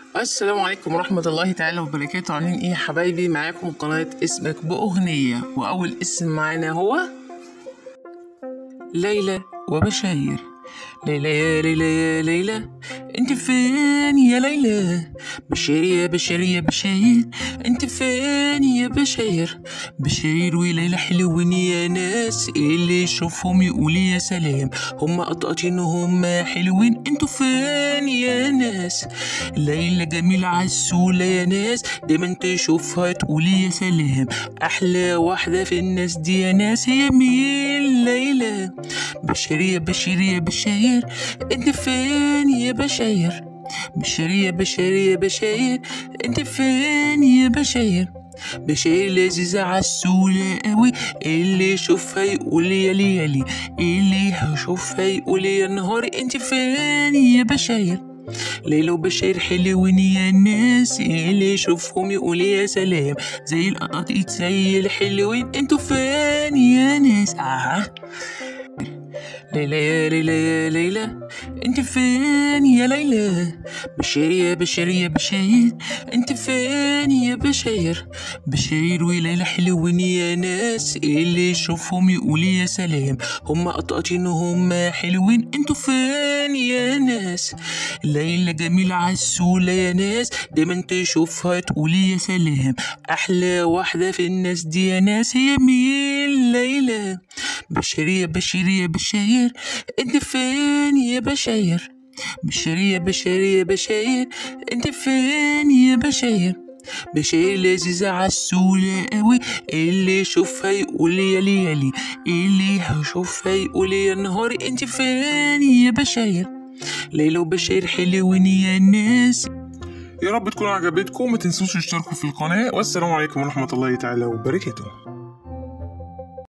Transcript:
السلام عليكم ورحمة الله تعالى وبركاته. عاملين ايه يا حبايبي؟ معاكم قناة اسمك بأغنية، وأول اسم معانا هو ليلى وبشاير. ليلى يا ليلى يا ليلى، انت فين يا ليلى؟ بشير يا بشير يا بشاير، انت فين يا بشاير؟ بشاير وليلى حلوين يا ناس، اللي يشوفهم يقول يا سلام. هم قطقطين وهم حلوين، انتوا فين يا ناس؟ ليلى جميلة عسولة يا ناس، دايما تشوفها تقول يا سلام. احلى واحدة في الناس دي يا ناس هي مين؟ ليلى. بشير يا بشير يا بشاير، انت فين يا بشاير؟ بشير يا بشير يا بشاير، انت فين يا بشاير؟ بشاير لذيذة عسولة قوي، اللي يشوفها يقول يا ليالي، اللي يشوفها يقول يا نهاري. انت فين يا بشاير؟ ليلى وبشاير حلوين يا ناس، اللي يشوفهم يقول يا سلام. زي القطاطيط زي الحلوين، انتوا فين يا ناس؟ ليلى يا ليلى يا ليلى، انت فين يا ليلى؟ بشير يا بشير يا بشاير، انت فين يا بشاير؟ بشاير وليلى حلوين يا ناس، اللي يشوفهم يقول يا سلام. هم قطقطين وهم حلوين، انتوا فين يا ناس؟ ليلى جميلة عسولة يا ناس، دايما تشوفها تقول يا سلام. احلى واحدة في الناس دي يا ناس هي مين؟ ليلى. بشير يا بشير يا بشاير، انت فين يا بشاير؟ بشير يا بشير يا بشاير، انت فين يا بشاير؟ بشاير لذيذة عسولة قوي، اللي يشوفها يقول يا ليالي، اللي يشوفها يقول يا نهاري. انت فين يا بشاير؟ ليلى وبشاير حلوين يا ناس. يا رب تكون عجبتكم، ما تنسوش تشتركوا في القناة، والسلام عليكم ورحمة الله تعالى وبركاته.